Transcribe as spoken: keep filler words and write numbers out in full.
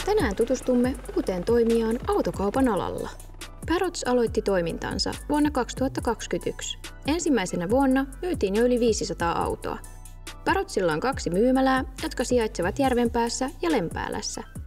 Tänään tutustumme uuteen toimijaan autokaupan alalla. Parrots aloitti toimintansa vuonna kaksituhattakaksikymmentäyksi. Ensimmäisenä vuonna myytiin jo yli viisisataa autoa. Parrotsilla on kaksi myymälää, jotka sijaitsevat Järvenpäässä ja Lempäälässä.